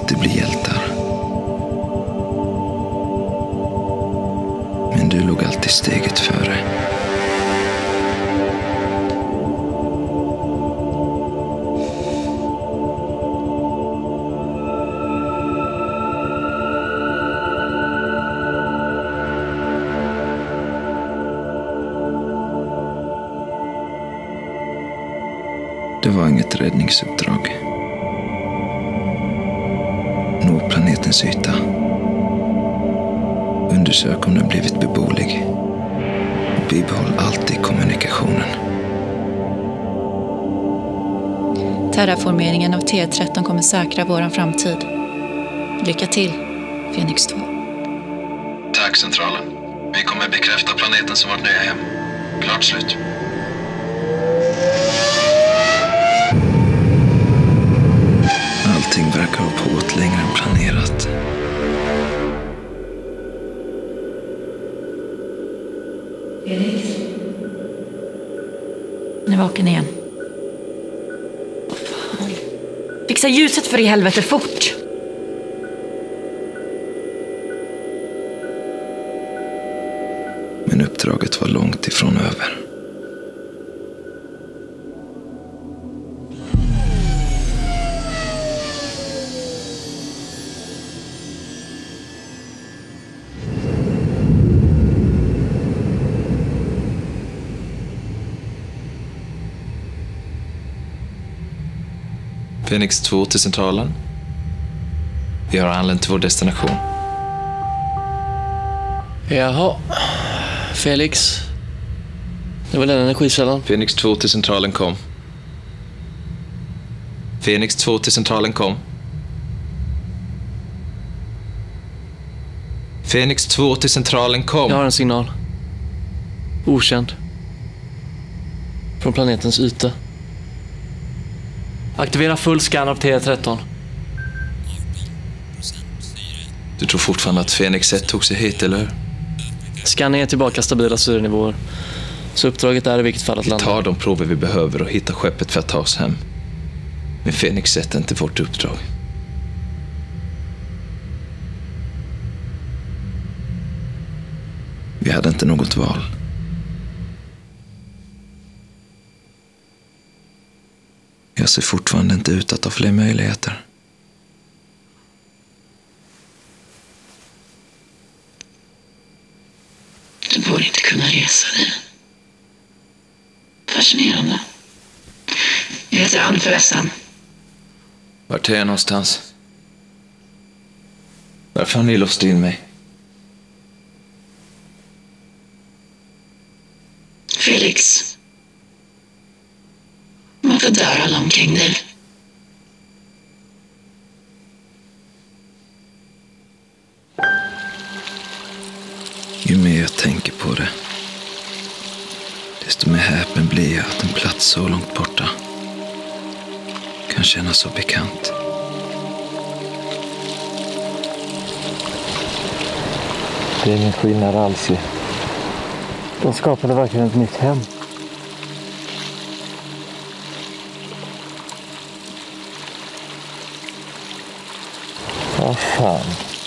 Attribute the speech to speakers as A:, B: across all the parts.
A: alltid bli hjältar. Men du låg alltid steget före. Det var inget räddningsuppdrag. Nå planetens yta. Undersök om den blivit beboelig. Bibehåll alltid kommunikationen.
B: Terraformeringen av T13 kommer säkra våran framtid. Lycka till, Fenix 2.
A: Tack, centralen. Vi kommer bekräfta planeten som vårt nya hem. Klart slut. Allting verkar ha pågått längre än planerat.
B: Fenix? Nu är vaken igen. Fan. Fixa ljuset för i helvete, fort!
A: Men uppdraget var långt ifrån över.
C: Fenix 2 till centralen. Vi har anlänt till vår destination.
D: Jaha. Felix. Det var den energikällan.
C: Fenix 2 till centralen kom. Fenix 2 till centralen kom. Fenix 2 till centralen kom.
D: Jag har en signal. Okänd. Från planetens yta. Aktivera full scan av T13.
C: Du tror fortfarande att Fenix 1 tog sig hit, eller hur?
D: Scanning är tillbaka stabila syrenivåer. Så uppdraget är i vilket fall att landa.
C: Vi tar de prover vi behöver och hittar skeppet för att ta oss hem. Men Fenix 1 är inte vårt uppdrag.
A: Vi hade inte något val. Jag ser fortfarande inte ut att ha fler möjligheter.
E: Du borde inte kunna resa dig. Fascinerande. Jag heter Ann förresten.
C: Vart är jag någonstans? Varför har ni låst in mig?
E: Felix. Varför dör alla omkring dig?
A: Ju mer jag tänker på det, desto mer häpen blir jag att en plats så långt borta kan kännas så bekant.
D: Det är ingen skillnad alls. De skapade verkligen ett nytt hem. Vad fan.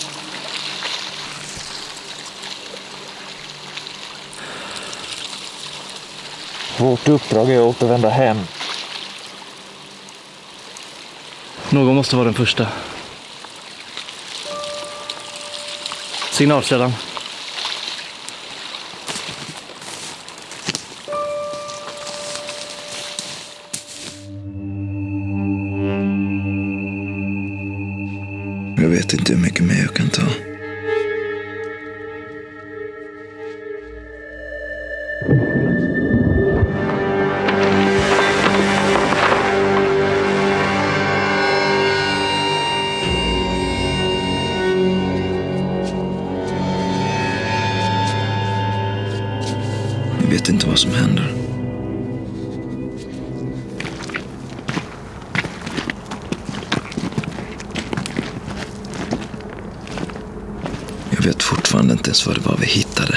D: Vårt uppdrag är att återvända hem. Någon måste vara den första. Signalkällan.
A: Jag vet inte hur mycket mer jag kan ta. Jag vet inte vad som händer. Jag vet fortfarande inte ens vad det var vi hittade.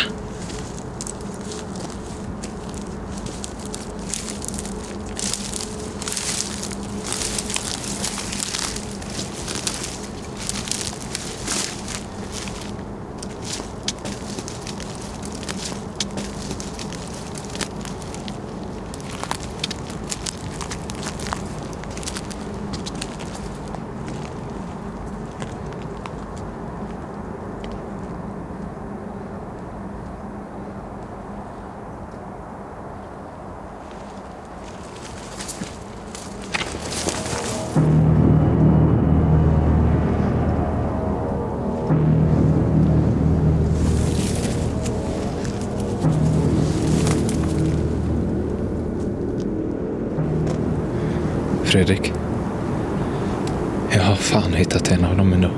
C: Fredrik. Jag har fan hittat en av dem ändå.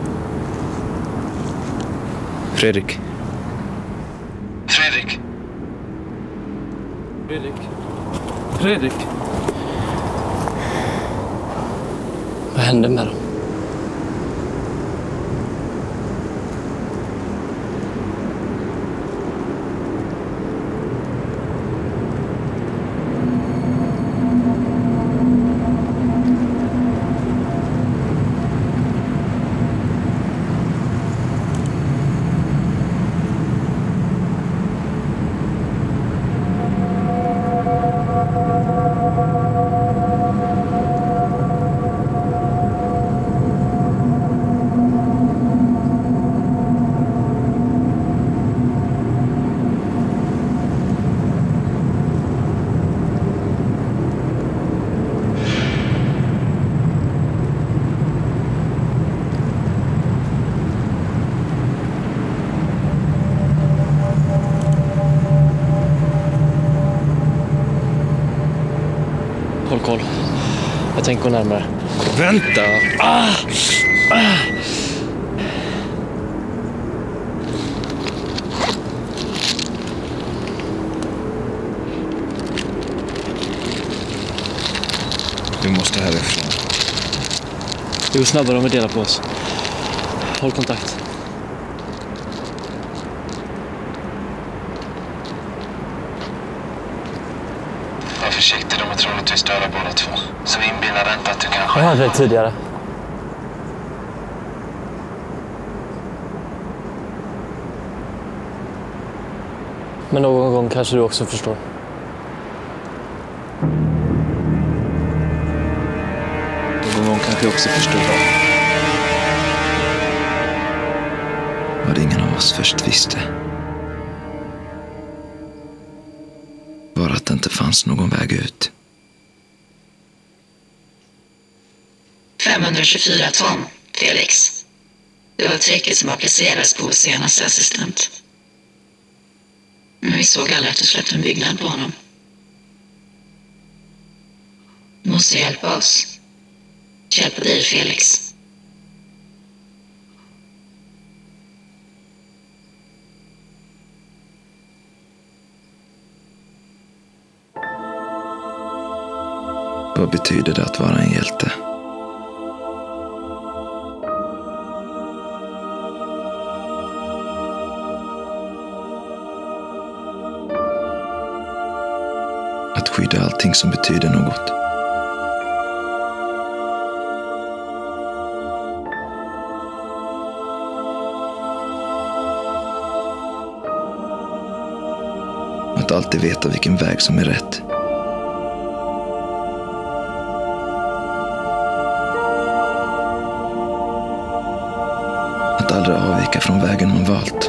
C: Fredrik. Fredrik. Fredrik. Fredrik.
D: Vad hände med dem? Håll koll. Jag tänker gå närmare.
C: Vänta! Vi måste härifrån.
D: Det går snabbare om vi delar på oss. Håll kontakt.
C: Var försiktig, de är troligtvis döda båda två. Så vi inbillar inte att du kanske...
D: Jag hörde det tidigare. Men någon gång kanske du också förstår.
C: Någon gång kanske jag också förstår vad ingen av oss först visste. Var att det inte fanns någon väg ut.
E: 524 ton, Felix. Det var täcket som har placerats på vår senaste assistent. Men vi såg aldrig att du släppte en byggnad på honom. Du måste hjälpa oss. Hjälpa dig, Felix.
C: Vad betyder det att vara en hjälte? Att skydda allting som betyder något. Att alltid veta vilken väg som är rätt. Att aldrig avvika från vägen man valt.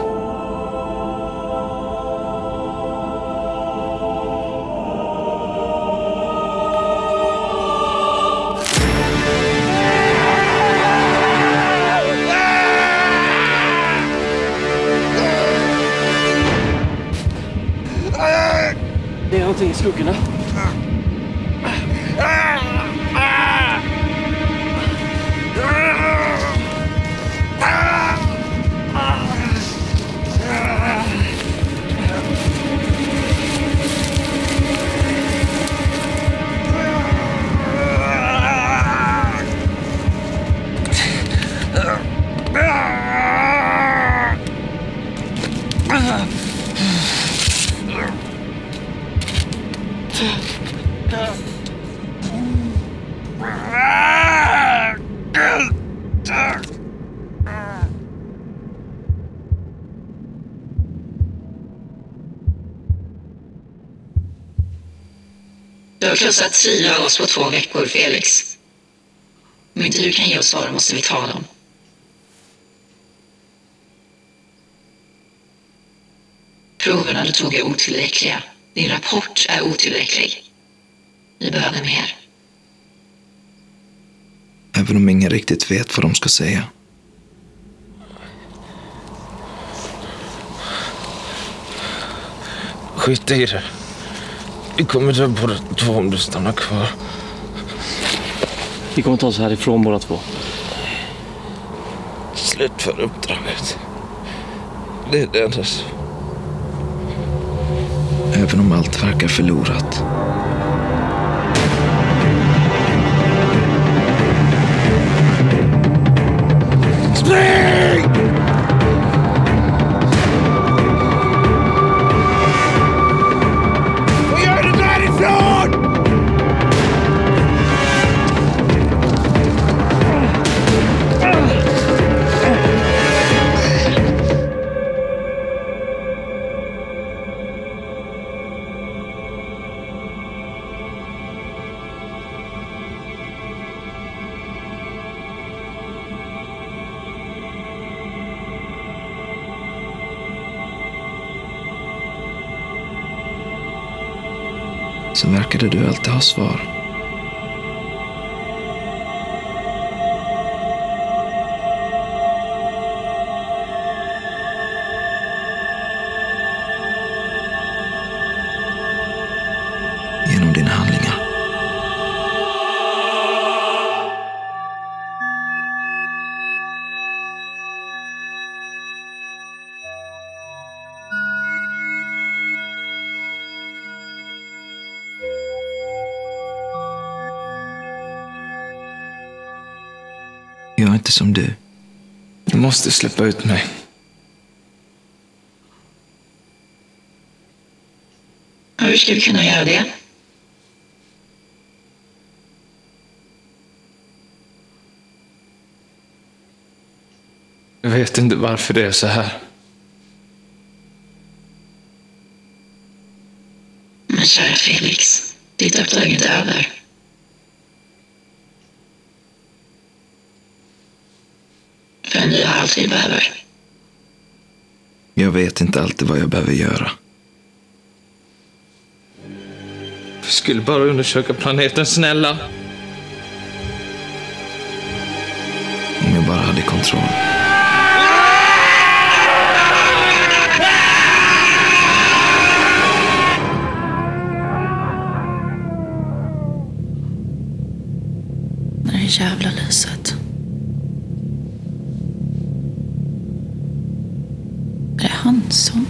D: Det är någonting i skuggorna.
E: Du har krossat 4 av oss på 2 veckor, Felix. Om inte du kan ge oss svar måste vi ta dem. Proverna du tog är otillräckliga. Din rapport är otillräcklig. Vi behöver mer.
C: Även om ingen riktigt vet vad de ska säga.
F: Skit i det. Vi kommer dö båda två om du stannar kvar.
D: Vi kommer ta oss härifrån båda två.
C: Slutför uppdraget. Det är det enda.
A: Även om allt verkar förlorat.
C: Spring! Vad gör du därifrån?
A: Så verkade du alltid ha svar. Genom dina handlingar. Jag är inte som du.
C: Du måste släppa ut mig.
E: Hur ska vi kunna göra det?
C: Jag vet inte varför det är så här.
E: Men kära Felix, ditt uppdrag är inte över. För nu har allt vi behöver.
A: Jag vet inte alltid vad jag behöver göra.
C: Vi skulle bara undersöka planeten, snälla.
A: Om jag bara hade kontroll.
B: Det är jävla lyset. Är det han som?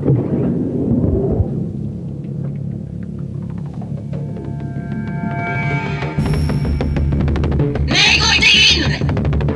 E: Nej, gå inte in!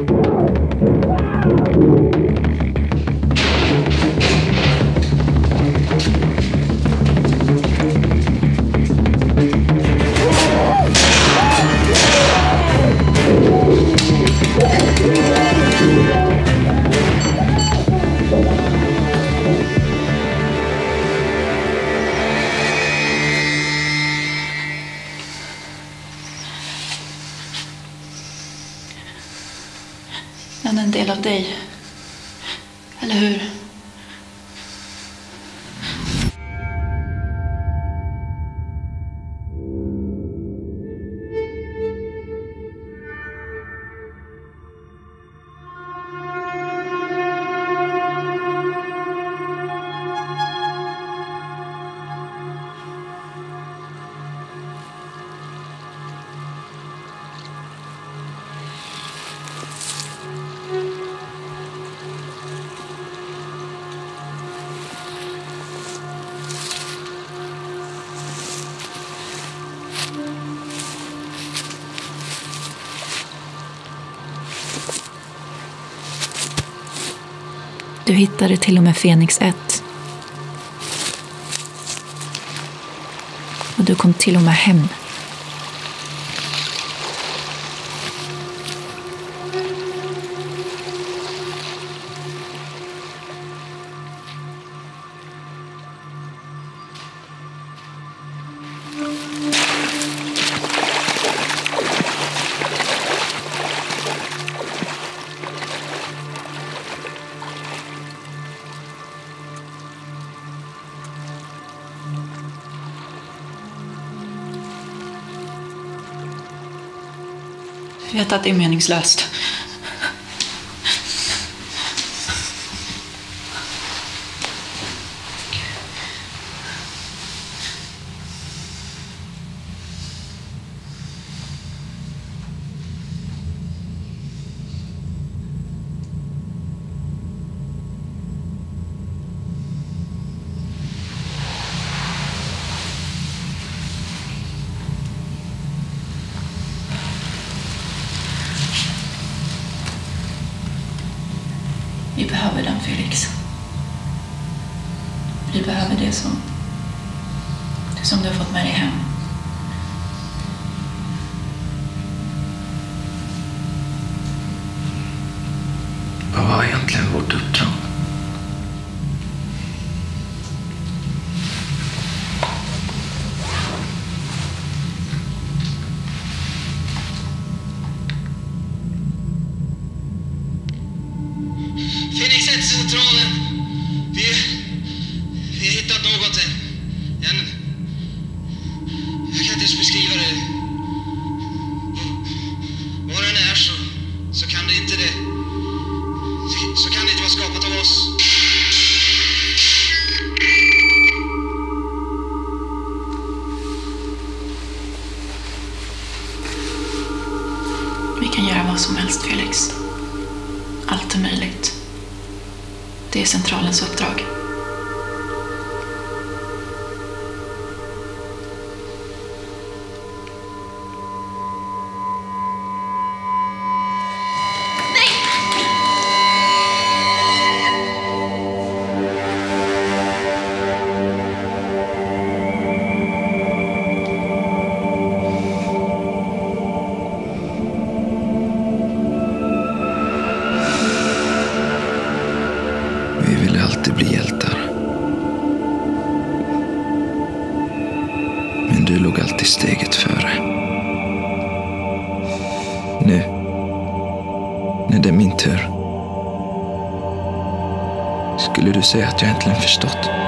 B: Han är en del av dig. Eller hur? Du hittade till och med Fenix 1. Och du kom till och med hem. Jag vet att det är meningslöst. över det som du har fått med dig hem.
A: Vad var egentligen vårt uppdrag?
F: Fenix 1-centralen. Vi har hittat något. Jag kan inte ens beskriva det. Vad den är så kan det inte det. Så kan det inte vara skapat av oss.
B: Vi kan göra vad som helst, Felix. Allt är möjligt. Det är centralens uppdrag.
A: Vi ville alltid bli hjältar. Men du låg alltid steget före. Nu, när det är min tur, skulle du säga att jag äntligen förstått?